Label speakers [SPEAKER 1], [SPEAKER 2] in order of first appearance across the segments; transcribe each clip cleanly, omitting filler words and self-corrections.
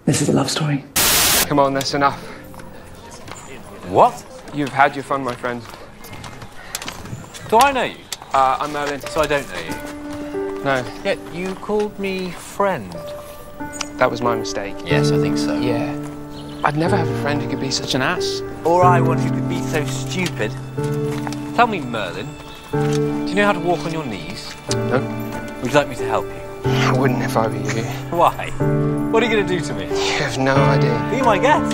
[SPEAKER 1] This is a love story.
[SPEAKER 2] Come on, that's enough.
[SPEAKER 3] What?
[SPEAKER 2] You've had your fun, my friend.
[SPEAKER 3] Do I know you?
[SPEAKER 2] I'm Merlin.
[SPEAKER 3] So I don't know you?
[SPEAKER 2] No.
[SPEAKER 3] Yet you called me friend.
[SPEAKER 2] That was my mistake.
[SPEAKER 3] Yes, I think so.
[SPEAKER 2] Yeah. I'd never have a friend who could be such an ass.
[SPEAKER 3] Or I one who could be so stupid. Tell me, Merlin, do you know how to walk on your knees?
[SPEAKER 2] No.
[SPEAKER 3] Would you like me to help you?
[SPEAKER 2] I wouldn't if I were you.
[SPEAKER 3] Why? What are you going to do to me?
[SPEAKER 2] You have no idea.
[SPEAKER 3] Be my guest.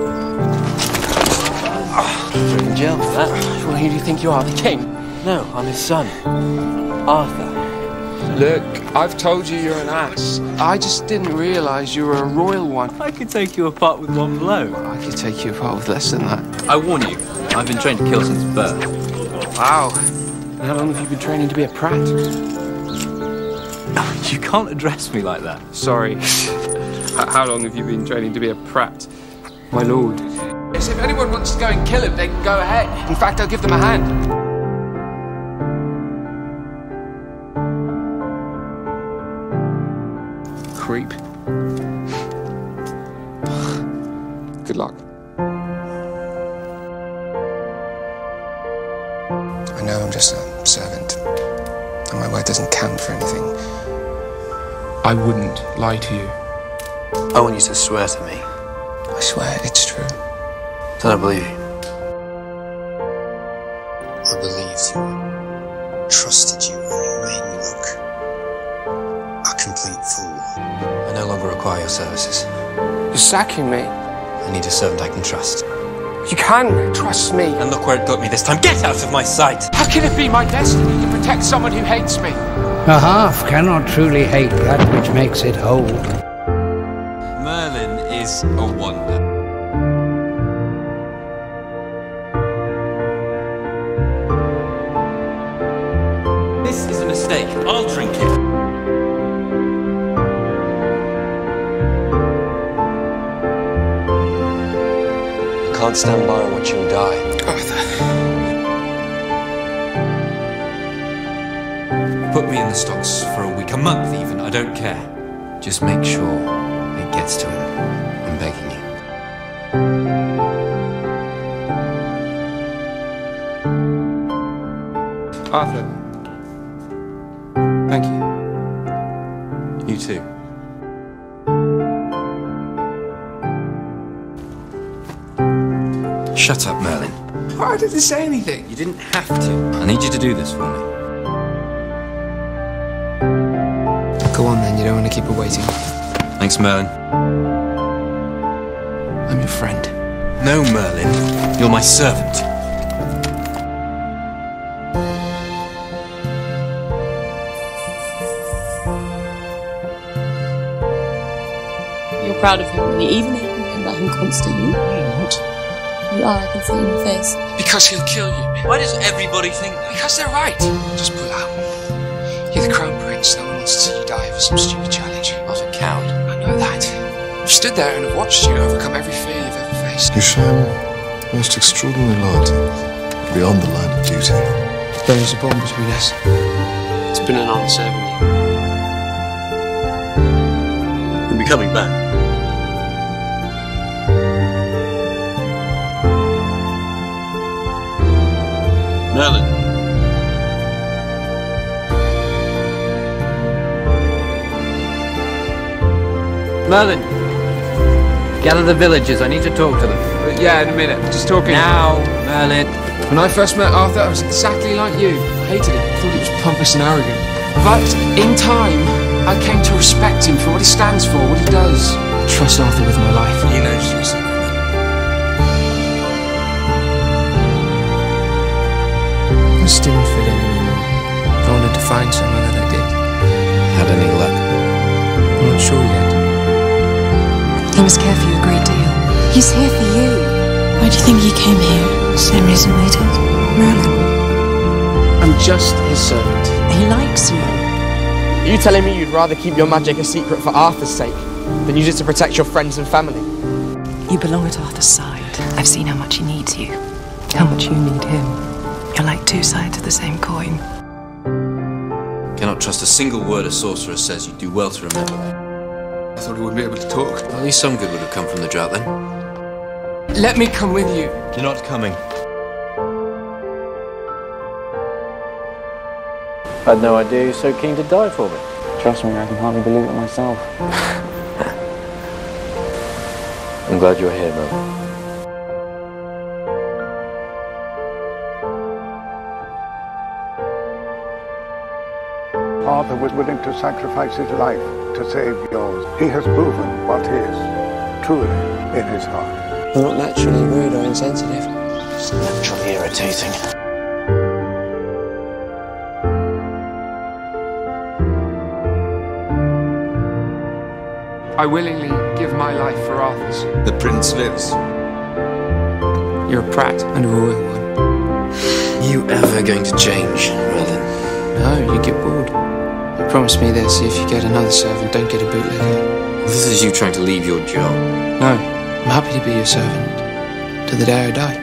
[SPEAKER 3] You're in jail for that.
[SPEAKER 2] Well, who do you think you are, the king?
[SPEAKER 3] No, I'm his son, Arthur.
[SPEAKER 2] Look, I've told you you're an ass. I just didn't realise you were a royal one.
[SPEAKER 3] I could take you apart with one blow.
[SPEAKER 2] I could take you apart with less than that.
[SPEAKER 3] I warn you, I've been trained to kill since birth.
[SPEAKER 2] Wow. And how long have you been training to be a prat?
[SPEAKER 3] You can't address me like that.
[SPEAKER 2] Sorry. How long have you been training to be a prat? My lord. Yes, if anyone wants to go and kill him, they can go ahead. In fact, I'll give them a hand. Creep. Good luck. I know I'm just a servant, and my word doesn't count for anything. I wouldn't lie to you.
[SPEAKER 4] I want you to swear to me.
[SPEAKER 2] I swear it's true.
[SPEAKER 4] Then I believe you. I believed you, trusted you, and you made me look a complete fool. I no longer require your services.
[SPEAKER 2] You're sacking me.
[SPEAKER 4] I need a servant I can trust.
[SPEAKER 2] You can trust me.
[SPEAKER 4] And look where it got me this time. Get out of my sight!
[SPEAKER 2] How can it be my destiny to protect someone who hates me?
[SPEAKER 1] A half cannot truly hate that which makes it whole.
[SPEAKER 4] Merlin is a wonder. This is a mistake. I'll drink it. I can't stand by and watch him die.
[SPEAKER 2] Arthur.
[SPEAKER 4] Put me in the stocks for a week, a month even, I don't care. Just make sure it gets to him. I'm begging you.
[SPEAKER 2] Arthur. Thank you.
[SPEAKER 4] You too. Shut up, Merlin.
[SPEAKER 2] Why did they say anything?
[SPEAKER 4] You didn't have to. I need you to do this for me.
[SPEAKER 2] Go on then, you don't want to keep her waiting.
[SPEAKER 4] Thanks, Merlin.
[SPEAKER 2] I'm your friend.
[SPEAKER 4] No, Merlin. You're my servant.
[SPEAKER 5] You're proud of him, really, even if you remember him constantly. You're not. You are, I can see it in your face.
[SPEAKER 2] Because he'll kill you.
[SPEAKER 4] Why does everybody think that?
[SPEAKER 2] Because they're right. Just pull out. You're the crown prince. No one wants to see you die for some stupid challenge.
[SPEAKER 4] Not a coward.
[SPEAKER 2] I know that. I've stood there and have watched you overcome every fear you've ever faced.
[SPEAKER 6] You shine most extraordinary loyalty, beyond the line of duty.
[SPEAKER 2] There is a bond between us.
[SPEAKER 4] It's been an honor serving you. You'll be coming back. Merlin.
[SPEAKER 3] Merlin, gather the villagers. I need to talk to them.
[SPEAKER 2] Yeah, in a minute. Just talking.
[SPEAKER 3] Now, Merlin.
[SPEAKER 2] When I first met Arthur, I was exactly like you. I hated him. I thought he was pompous and arrogant. But in time, I came to respect him for what he stands for, what he does. I trust Arthur with my life.
[SPEAKER 4] He knows you, secret.
[SPEAKER 2] I just didn't fit in anymore. I wanted to find someone that I did.
[SPEAKER 4] Had any luck?
[SPEAKER 2] I'm not sure yet.
[SPEAKER 5] He must care for you a great deal. He's here for you. Why do you think he came here? Same reason we did. Merlin.
[SPEAKER 2] I'm just his servant.
[SPEAKER 5] He likes you.
[SPEAKER 7] Are you telling me you'd rather keep your magic a secret for Arthur's sake than use it to protect your friends and family?
[SPEAKER 5] You belong at Arthur's side. I've seen how much he needs you. How much you need him. You're like two sides of the same coin.
[SPEAKER 4] Cannot trust a single word a sorcerer says. You do well to remember that.
[SPEAKER 2] thought he wouldn't be able to talk.
[SPEAKER 4] At least some good would have come from the drought then.
[SPEAKER 2] Let me come with you.
[SPEAKER 4] You're not coming.
[SPEAKER 8] I had no idea you were so keen to die for me. Trust me, I can hardly believe it myself. I'm glad you're here, Merlin.
[SPEAKER 9] Arthur was willing to sacrifice his life to save yours. He has proven what is truly in his heart.
[SPEAKER 2] I'm not naturally rude or insensitive.
[SPEAKER 8] It's naturally irritating.
[SPEAKER 2] I willingly give my life for Arthur's.
[SPEAKER 6] The prince lives.
[SPEAKER 2] You're a prat and a royal one.
[SPEAKER 4] You ever going to change, Merlin?
[SPEAKER 2] No, you get bored. You promised me this: if you get another servant, don't get a bootlegger.
[SPEAKER 4] This is you trying to leave your job.
[SPEAKER 2] No, I'm happy to be your servant to the day I die.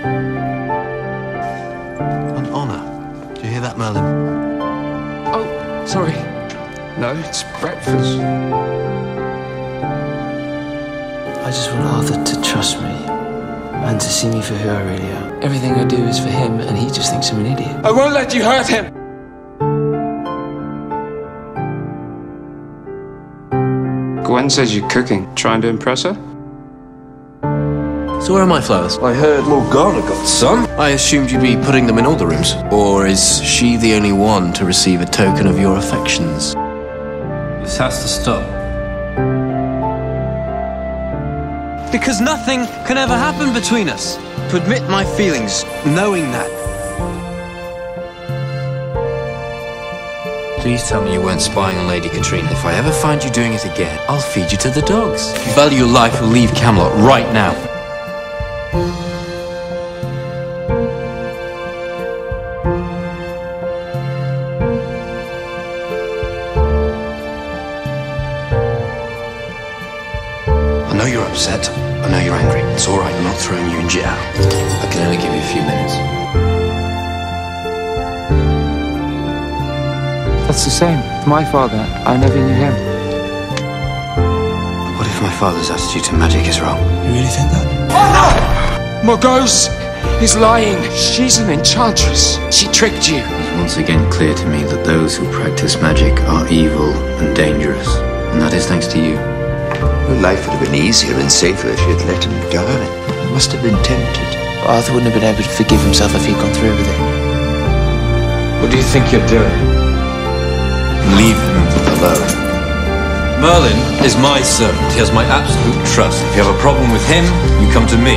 [SPEAKER 4] An honour. Do you hear that, Merlin?
[SPEAKER 2] Oh, sorry. No, it's breakfast. I just want Arthur to trust me and to see me for who I really am. Everything I do is for him, and he just thinks I'm an idiot. I won't let you hurt him! Gwen says you're cooking. Trying to impress her?
[SPEAKER 4] So where are my flowers? I heard Morgana got some. I assumed you'd be putting them in all the rooms. Or is she the only one to receive a token of your affections? This has to stop.
[SPEAKER 3] Because nothing can ever happen between us. To admit my feelings, knowing that.
[SPEAKER 4] Please tell me you weren't spying on Lady Katrina. If I ever find you doing it again, I'll feed you to the dogs. If you value your life, you'll leave Camelot right now. I know you're upset. I know you're angry. It's all right. I'm not throwing you in jail. I can only give you a few minutes.
[SPEAKER 2] That's the same. My father, I never knew him.
[SPEAKER 4] What if my father's attitude to magic is wrong?
[SPEAKER 2] You really think that? Oh no! Morgause is lying. She's an enchantress. She tricked you.
[SPEAKER 4] It's once again clear to me that those who practice magic are evil and dangerous. And that is thanks to you.
[SPEAKER 10] Her life would have been easier and safer if you had let him die. He must have been tempted.
[SPEAKER 2] Arthur wouldn't have been able to forgive himself if he'd gone through with it.
[SPEAKER 3] What do you think you're doing?
[SPEAKER 4] Leave him alone. Merlin is my servant. He has my absolute trust. If you have a problem with him, you come to me.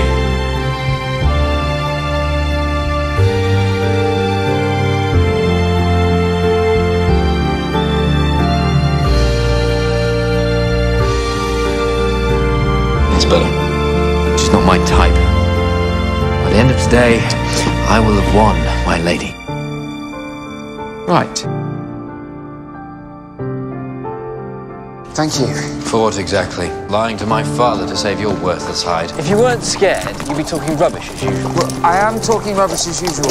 [SPEAKER 4] That's better. She's not my type. By the end of today, I will have won, my lady.
[SPEAKER 2] Right. Thank you.
[SPEAKER 4] For what exactly? Lying to my father to save your worthless hide?
[SPEAKER 3] If you weren't scared, you'd be talking rubbish as usual.
[SPEAKER 2] Well, I am talking rubbish as usual.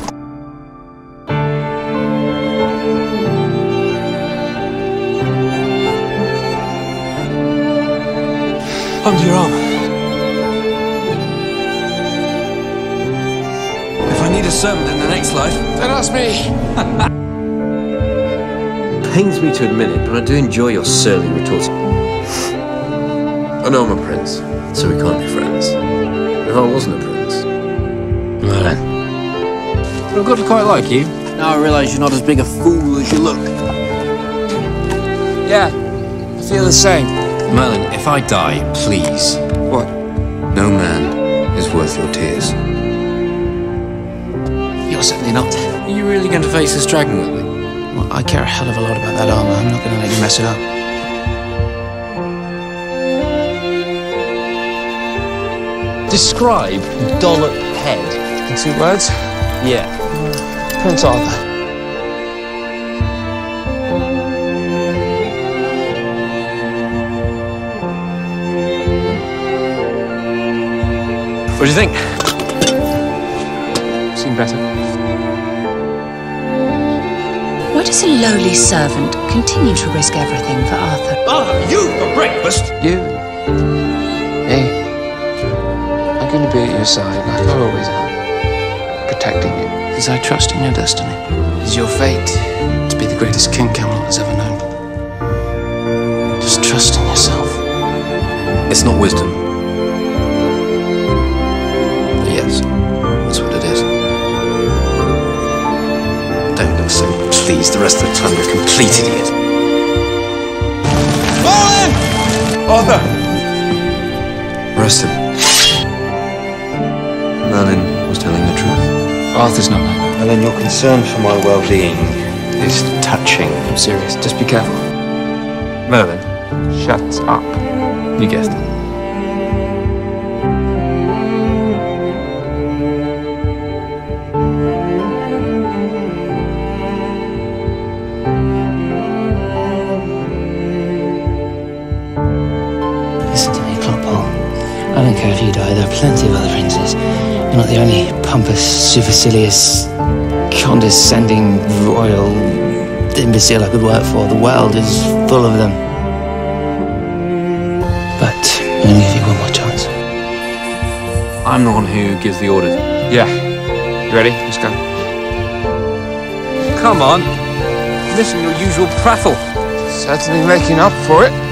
[SPEAKER 3] Under your arm. If I need a servant in the next life...
[SPEAKER 2] Don't ask me!
[SPEAKER 4] Pains me to admit it, but I do enjoy your surly retorts. I know I'm a prince, so we can't be friends. If I wasn't a prince... Merlin. I've got to quite like you. Now I realise you're not as big a fool as you look.
[SPEAKER 2] Yeah, I feel the same.
[SPEAKER 4] Merlin, if I die, please.
[SPEAKER 2] What?
[SPEAKER 4] No man is worth your tears.
[SPEAKER 2] You're certainly not.
[SPEAKER 4] Are you really going to face this dragon with me?
[SPEAKER 2] Well, I care a hell of a lot about that armor. I'm not going to let you mess it up.
[SPEAKER 3] Describe dollop head.
[SPEAKER 2] In 2 words?
[SPEAKER 3] Yeah.
[SPEAKER 2] Prince Arthur.
[SPEAKER 3] What do you think?
[SPEAKER 2] Seen better.
[SPEAKER 5] Why
[SPEAKER 11] Why does a lowly servant continue to risk everything for Arthur?
[SPEAKER 10] I'll have you for breakfast!
[SPEAKER 2] You? Me? I'm going to be at your side like I always am. Protecting you. Because I trust in your destiny. It's your fate to be the greatest king Camelot has ever known. Just trust in yourself.
[SPEAKER 4] It's not wisdom. But yes, that's what it is. Don't look so pleased the rest of the time, you're a complete idiot.
[SPEAKER 10] Merlin! Arthur!
[SPEAKER 4] Arrest him. Merlin was telling the truth.
[SPEAKER 2] Arthur's not like that.
[SPEAKER 10] Merlin, your concern for my well-being is touching.
[SPEAKER 2] I'm serious. Just be careful. Merlin, shut up. You guessed it.
[SPEAKER 1] Listen to me, Clotpole. I don't care if you die, there are plenty of other princes. You're not the only pompous, supercilious, condescending, royal imbecile I could work for. The world is full of them. But I'm going to give you one more chance.
[SPEAKER 4] I'm the one who gives the orders.
[SPEAKER 2] Yeah. You ready? Let's go.
[SPEAKER 3] Come on. Missing your usual prattle.
[SPEAKER 2] Certainly making up for it.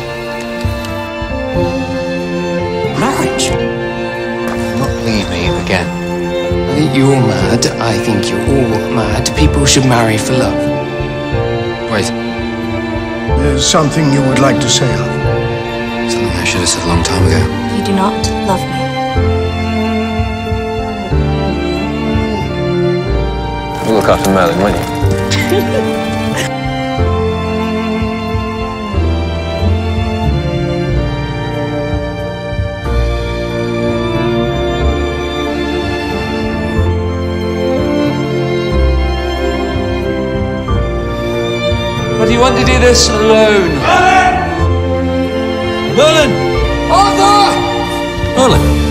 [SPEAKER 10] Marriage?
[SPEAKER 3] Not leave me again.
[SPEAKER 1] I think you're mad. I think you're all mad. People should marry for love.
[SPEAKER 4] Wait,
[SPEAKER 9] There's something you would like to say, Arthur.
[SPEAKER 4] something I should have said a long time ago.
[SPEAKER 11] You do not love me.
[SPEAKER 3] You'll look after Merlin, won't you?
[SPEAKER 2] But do you want to do this alone?
[SPEAKER 4] Merlin!
[SPEAKER 2] Arthur!
[SPEAKER 4] Merlin!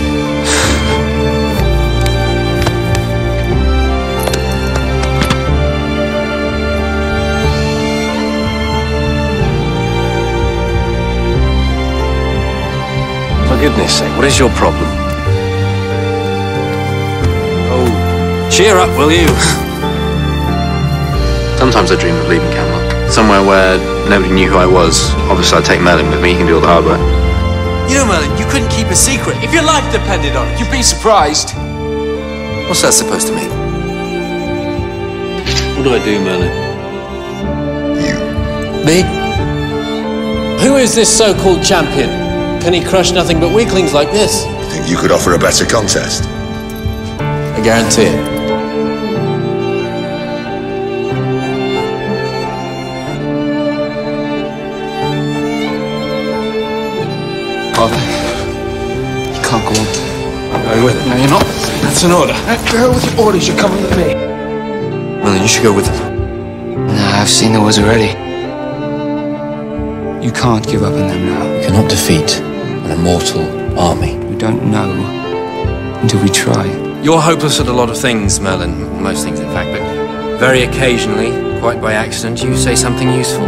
[SPEAKER 4] For goodness sake, what is your problem? Oh, cheer up, will you? Sometimes I dream of leaving Camelot. Somewhere where nobody knew who I was. Obviously, I'd take Merlin with me, he can do all the hard work.
[SPEAKER 7] You know, Merlin, you couldn't keep a secret if your life depended on it.
[SPEAKER 2] You'd be surprised.
[SPEAKER 4] What's that supposed to mean? What do I do, Merlin?
[SPEAKER 12] Me? Who is this so-called champion? Can he crush nothing but weaklings like this?
[SPEAKER 6] Think you could offer a better contest?
[SPEAKER 12] I guarantee it.
[SPEAKER 2] Arthur, you can't go on.
[SPEAKER 4] I'm going with it.
[SPEAKER 2] No, you're not.
[SPEAKER 4] That's an order.
[SPEAKER 2] Go with your orders, you're coming with me.
[SPEAKER 4] Merlin, you should go with them.
[SPEAKER 2] Nah, I've seen the wars already. You can't give up on them now.
[SPEAKER 4] You cannot defeat an immortal army.
[SPEAKER 2] We don't know until we try.
[SPEAKER 4] You're hopeless at a lot of things, Merlin. Most things, in fact, but very occasionally, quite by accident, you say something useful.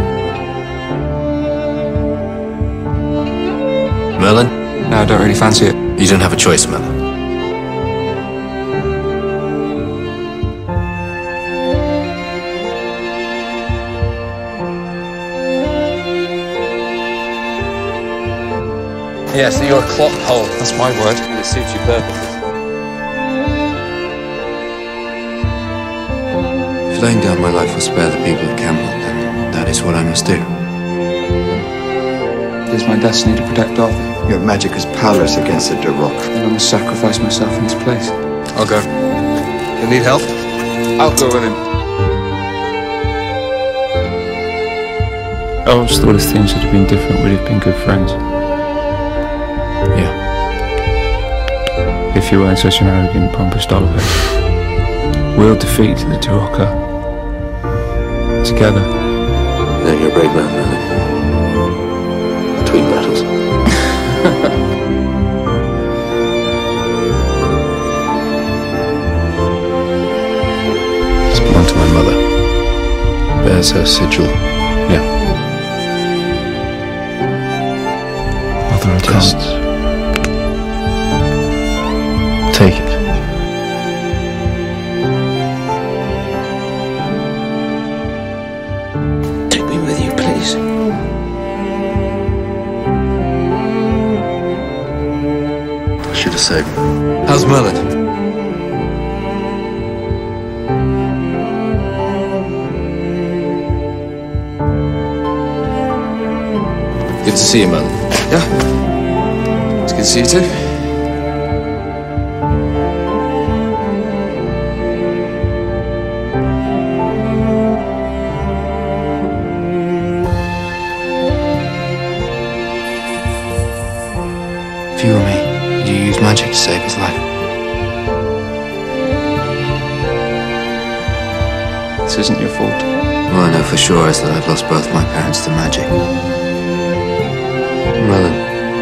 [SPEAKER 4] Merlin?
[SPEAKER 2] No, I don't really fancy it.
[SPEAKER 4] You don't have a choice, Merlin.
[SPEAKER 3] Yes, so you're a clock hole.
[SPEAKER 2] That's my word.
[SPEAKER 3] It suits you perfectly.
[SPEAKER 4] If laying down my life will spare the people of Camelot, then that is what I must do.
[SPEAKER 2] It is my destiny to protect Arthur.
[SPEAKER 10] Your magic is powerless against the rock.
[SPEAKER 2] And I must sacrifice myself in his place.
[SPEAKER 3] I'll go. You need help?
[SPEAKER 2] I'll go with him.
[SPEAKER 13] I always thought if things had been different, we'd have been good friends.
[SPEAKER 4] Yeah.
[SPEAKER 13] If you weren't such an arrogant, pompous dollop. We'll defeat the Tarokka. Together.
[SPEAKER 4] Then you're a brave man, Merlin. Between battles. It's belonged to my mother.
[SPEAKER 13] That's her sigil.
[SPEAKER 2] Yeah.
[SPEAKER 13] Mother, I
[SPEAKER 2] Just
[SPEAKER 13] take it.
[SPEAKER 10] Take me with you, please.
[SPEAKER 4] I should have saved him. How's Merlin? Good to see you, Merlin.
[SPEAKER 2] Yeah. It's good to see you too. If you were me, would you use magic to save his life? This isn't your fault.
[SPEAKER 4] All I know for sure is that I've lost both my parents to magic. Merlin.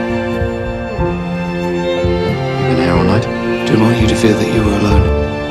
[SPEAKER 4] You've been here all night?
[SPEAKER 2] Didn't want you to feel that you were alone.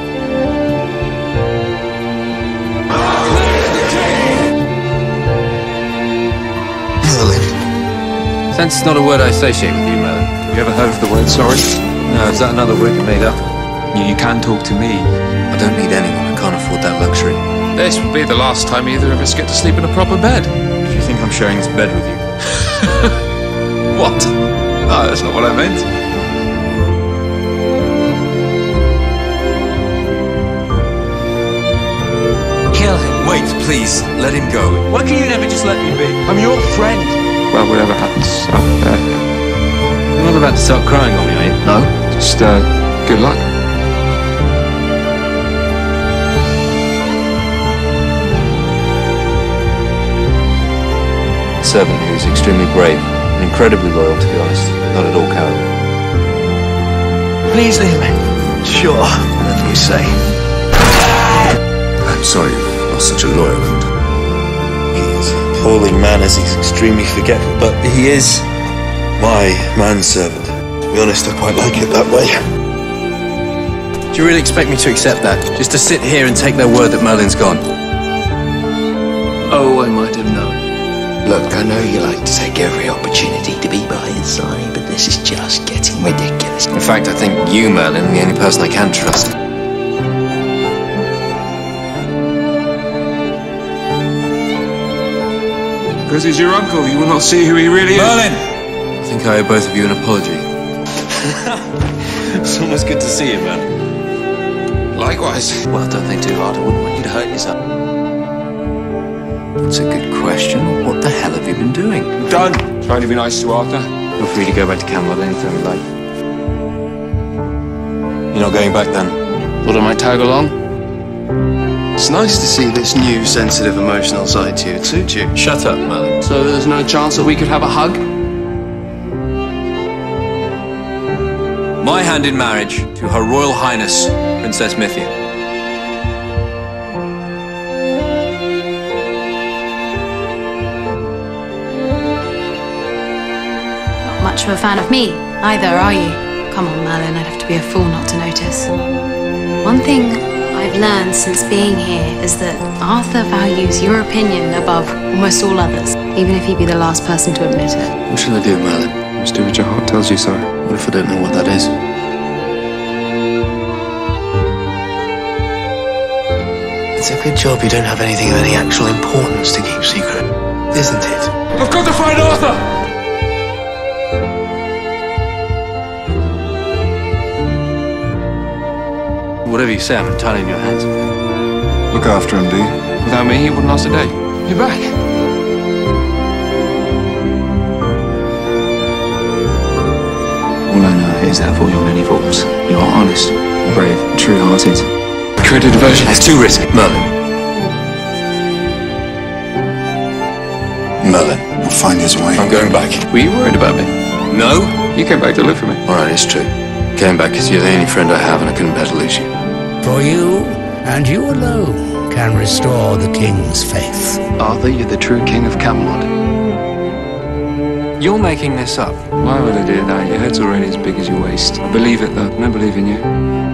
[SPEAKER 4] Merlin.
[SPEAKER 12] Sense is not a word I associate with you, Merlin.
[SPEAKER 2] Have you ever heard of the word sorry?
[SPEAKER 12] No, is that another word you made up?
[SPEAKER 2] You can talk to me.
[SPEAKER 4] I don't need anyone. I can't afford that luxury.
[SPEAKER 2] This would be the last time either of us get to sleep in a proper bed.
[SPEAKER 3] Do you think I'm sharing this bed with you?
[SPEAKER 2] What? No, that's not what I meant.
[SPEAKER 4] Kill him. Wait, please. Let him go.
[SPEAKER 3] Why can you never just let me be?
[SPEAKER 7] I'm your friend.
[SPEAKER 2] Well, whatever happens up there.
[SPEAKER 12] You're not about to start crying on me, are you?
[SPEAKER 2] No, just good luck.
[SPEAKER 4] Servant who's extremely brave and incredibly loyal, to be honest. Not at all cowardly.
[SPEAKER 10] Please leave me. Sure, whatever you say.
[SPEAKER 4] I'm sorry you've lost such a loyal and...
[SPEAKER 14] He is poorly manners, he's extremely forgetful, but he is my manservant. To be honest, I quite like it that way.
[SPEAKER 4] Do you really expect me to accept that? Just to sit here and take their word that Merlin's gone?
[SPEAKER 10] Oh, I might have known. Look, I know you like to take every opportunity to be by his side, but this is just getting ridiculous.
[SPEAKER 4] In fact, I think you, Merlin, are the only person I can trust.
[SPEAKER 2] Because he's your uncle, you will not see who he really is.
[SPEAKER 4] Merlin! I think I owe both of you an apology.
[SPEAKER 14] It's almost good to see you, man.
[SPEAKER 2] Likewise.
[SPEAKER 10] Well, don't think too hard. I wouldn't want you to hurt yourself.
[SPEAKER 4] That's a good question. What the hell have you been doing?
[SPEAKER 2] Done. Trying to be nice to Arthur.
[SPEAKER 4] Feel free to go back to Camelot anytime you like.
[SPEAKER 14] You're not going back then?
[SPEAKER 2] Thought I might tag along. It's nice to see this new, sensitive, emotional side to you. It suits you.
[SPEAKER 4] Shut up, Merlin.
[SPEAKER 2] So there's no chance that we could have a hug?
[SPEAKER 12] My hand in marriage to Her Royal Highness, Princess Merthur.
[SPEAKER 11] Not much of a fan of me, either, are you? Come on, Merlin, I'd have to be a fool not to notice. One thing I've learned since being here is that Arthur values your opinion above almost all others, even if he'd be the last person to admit it.
[SPEAKER 4] What should I do, Merlin?
[SPEAKER 2] Just do what your heart tells you, sorry.
[SPEAKER 4] What if I don't know what that is?
[SPEAKER 10] It's a good job you don't have anything of any actual importance to keep secret, isn't it?
[SPEAKER 2] I've got to find Arthur!
[SPEAKER 12] Whatever you say, I'm entirely in your hands.
[SPEAKER 6] Look after him, Dee.
[SPEAKER 2] Without me, he wouldn't last a day. You're back.
[SPEAKER 3] All I know is that of all your many faults, you are honest, brave, true-hearted.
[SPEAKER 2] Created diversion.
[SPEAKER 4] That's too risky, Merlin.
[SPEAKER 14] Merlin will find his way.
[SPEAKER 4] I'm going back.
[SPEAKER 2] Were you worried about me?
[SPEAKER 4] No?
[SPEAKER 2] You came back to live for me.
[SPEAKER 4] Alright, it's true. Came back because you're the only friend I have and I couldn't bear to lose you.
[SPEAKER 15] For you, and you alone, can restore the king's faith.
[SPEAKER 2] Arthur, you're the true king of Camelot.
[SPEAKER 12] You're making this up.
[SPEAKER 2] Why would I do that? Your head's already as big as your waist. I believe it, though. I don't believe in you.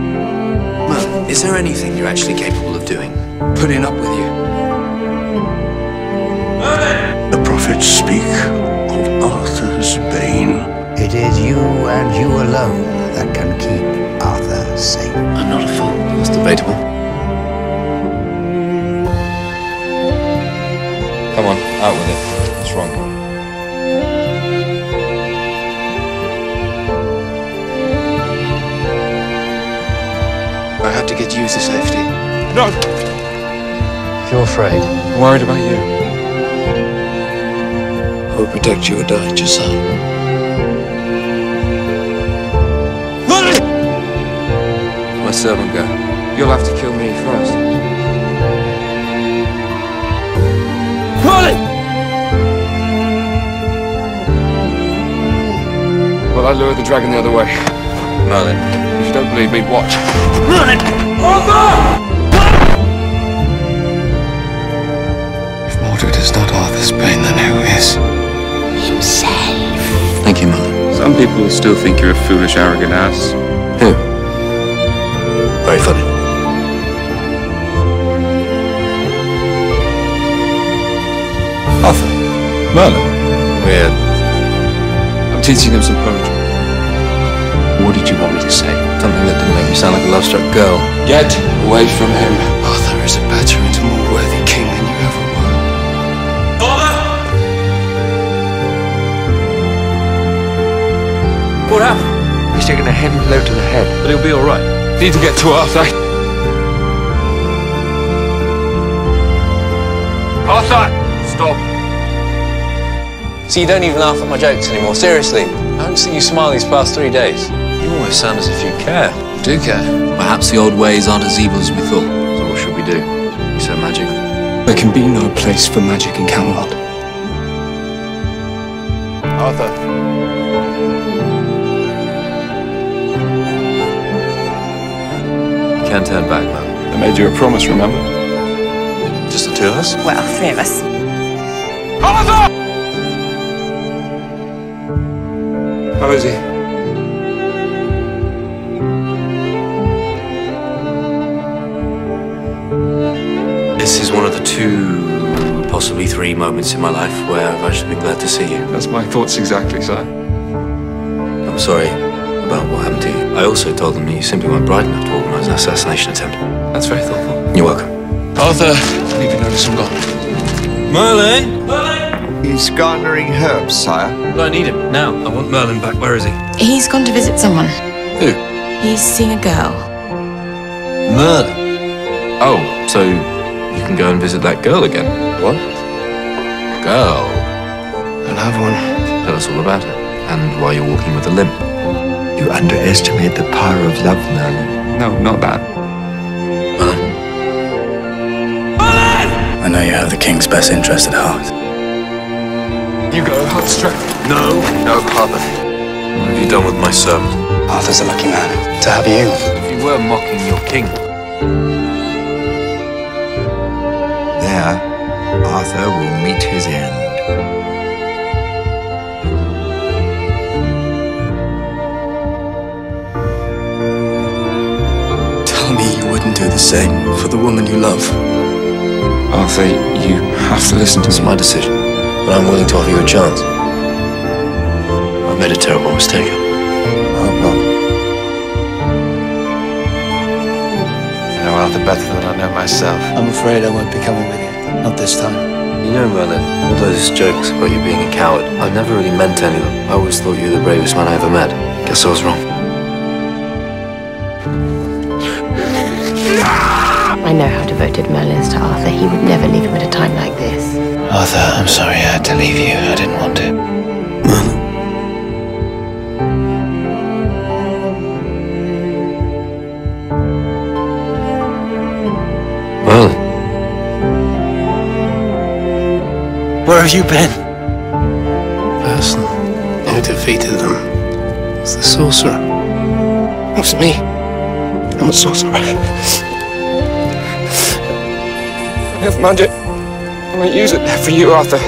[SPEAKER 4] Merlin, is there anything you're actually capable of doing?
[SPEAKER 2] Putting up with you.
[SPEAKER 9] prophets speak of Arthur's bane.
[SPEAKER 15] It is you and you alone that can keep Arthur safe.
[SPEAKER 4] I'm not a fool. It's debatable. Come on, out with it. What's wrong?
[SPEAKER 2] I had to get you to safety.
[SPEAKER 7] No!
[SPEAKER 2] If you're afraid, I'm worried about you. I will protect you or die, just so.
[SPEAKER 4] My servant go.
[SPEAKER 2] You'll have to kill me first.
[SPEAKER 7] Merlin!
[SPEAKER 2] Well, I lured the dragon the other way.
[SPEAKER 4] Merlin.
[SPEAKER 2] If you don't believe me, watch.
[SPEAKER 7] Merlin! Arthur!
[SPEAKER 2] If Mordred is not Arthur's bane, then who is?
[SPEAKER 11] Himself.
[SPEAKER 4] Thank you, Merlin.
[SPEAKER 2] Some people will still think you're a foolish, arrogant ass.
[SPEAKER 4] Who? Very funny.
[SPEAKER 2] Arthur.
[SPEAKER 14] Merlin.
[SPEAKER 4] Weird.
[SPEAKER 2] I'm teaching them some poetry. What did you want me to say?
[SPEAKER 4] Something that didn't make me sound like a love-struck girl.
[SPEAKER 2] Get away from him. Arthur is a better and a more worthy king than you ever were.
[SPEAKER 12] Father! What happened?
[SPEAKER 2] He's taken a heavy blow to the head.
[SPEAKER 12] But he'll be all right.
[SPEAKER 2] Need to get to Arthur. Arthur! Stop.
[SPEAKER 12] So you don't even laugh at my jokes anymore, seriously. I haven't seen you smile these past 3 days.
[SPEAKER 4] You always sound as if you care.
[SPEAKER 2] I do care.
[SPEAKER 4] Perhaps the old ways aren't as evil as we thought. So what should we do? You so magical.
[SPEAKER 2] There can be no place for magic in Camelot.
[SPEAKER 7] Arthur.
[SPEAKER 4] You can't turn back, man.
[SPEAKER 2] I made you a promise, remember?
[SPEAKER 4] Just the two of us?
[SPEAKER 5] Well, 3 of us.
[SPEAKER 2] Arthur! How is he?
[SPEAKER 4] This is one of the 2, possibly 3 moments in my life where I've actually been glad to see you.
[SPEAKER 2] That's my thoughts exactly, sir.
[SPEAKER 4] I'm sorry about what happened to you. I also told them that you simply weren't bright enough to organise an assassination attempt. That's very thoughtful. You're welcome.
[SPEAKER 2] Arthur! I need to notice I'm gone.
[SPEAKER 12] Merlin!
[SPEAKER 16] He's garnering herbs, sire.
[SPEAKER 4] Well, I need him now. I want Merlin back. Where is he?
[SPEAKER 5] He's gone to visit someone.
[SPEAKER 4] Who?
[SPEAKER 5] He's seeing a girl.
[SPEAKER 4] Merlin. Oh, so you can go and visit that girl again. What? Girl?
[SPEAKER 2] I'll have one.
[SPEAKER 4] Tell us all about it. And why you're walking with a limp.
[SPEAKER 16] You underestimate the power of love, Merlin.
[SPEAKER 2] No, not that.
[SPEAKER 4] Merlin?
[SPEAKER 17] I know you have the king's best interest at heart.
[SPEAKER 2] You go, Heartstrap.
[SPEAKER 4] No, Arthur. What have you done with my servant?
[SPEAKER 17] Arthur's a lucky man to have you.
[SPEAKER 4] If you were mocking your king.
[SPEAKER 16] There, Arthur will meet his end.
[SPEAKER 17] Tell me you wouldn't do the same for the woman you love.
[SPEAKER 2] Arthur, you have to listen to me.
[SPEAKER 4] It's my decision, but I'm willing to offer you a chance. I've made a terrible mistake.
[SPEAKER 16] Oh, no.
[SPEAKER 2] I know Arthur better than I know myself. I'm afraid I won't be coming with you. Not this time.
[SPEAKER 4] You know, Merlin, all those jokes about you being a coward, I never really meant any of them. I always thought you were the bravest man I ever met. Guess I was wrong.
[SPEAKER 5] I know how devoted Merlin is to Arthur. He would never leave him at a time like this.
[SPEAKER 1] Arthur, I'm sorry I had to leave you. I didn't want to.
[SPEAKER 4] Merlin. Merlin.
[SPEAKER 1] Where have you been?
[SPEAKER 2] Person who defeated them was the sorcerer. It was me. I'm a sorcerer. I have magic. I won't use it for you, Arthur.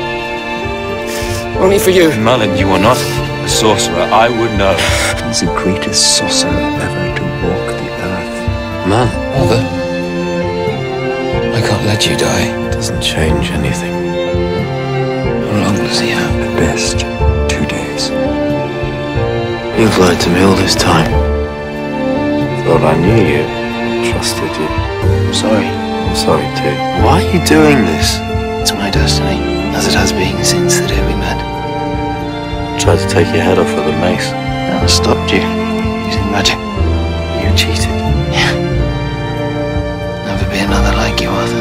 [SPEAKER 2] Only for you.
[SPEAKER 4] Merlin, you are not a sorcerer. I would know.
[SPEAKER 16] He's the greatest sorcerer ever to walk the earth.
[SPEAKER 4] Man.
[SPEAKER 2] Arthur, I can't let you die.
[SPEAKER 4] Doesn't change anything.
[SPEAKER 2] All does he have?
[SPEAKER 16] At best, 2 days.
[SPEAKER 14] You've lied to me all this time. Thought I knew you, trusted you.
[SPEAKER 2] I'm sorry.
[SPEAKER 14] I'm sorry too. Why are you doing this?
[SPEAKER 2] It's my destiny, as it has been since the day we met.
[SPEAKER 14] Tried to take your head off with a mace.
[SPEAKER 2] I stopped you using magic.
[SPEAKER 14] You cheated.
[SPEAKER 2] Yeah. Never be another like you, Arthur.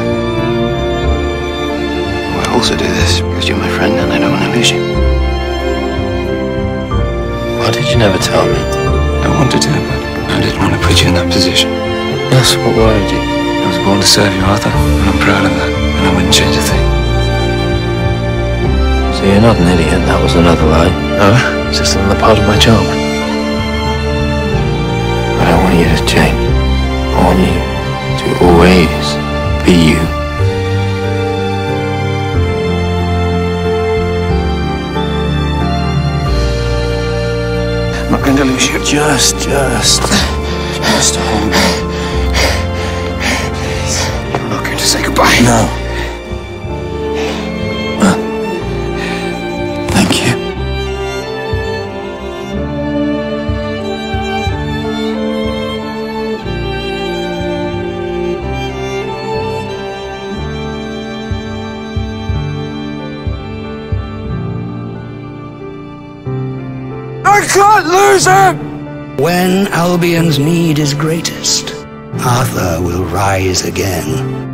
[SPEAKER 2] I also do this because you're my friend and I don't want to lose you.
[SPEAKER 14] Why did you never tell me?
[SPEAKER 2] I wanted to, but I didn't want to put you in that position.
[SPEAKER 14] That's what worried you.
[SPEAKER 2] I was born to serve you, Arthur, and I'm proud of that, and I wouldn't change a thing.
[SPEAKER 14] So you're not an idiot, that was another lie.
[SPEAKER 2] No, it's just another part of my charm.
[SPEAKER 14] I don't want you to change. I want you to always be you.
[SPEAKER 2] I'm not going to lose you.
[SPEAKER 14] Just hold me.
[SPEAKER 2] You're not going to say goodbye.
[SPEAKER 14] No. Thank you.
[SPEAKER 15] I can't lose him! When Albion's need is greatest, Arthur will rise again.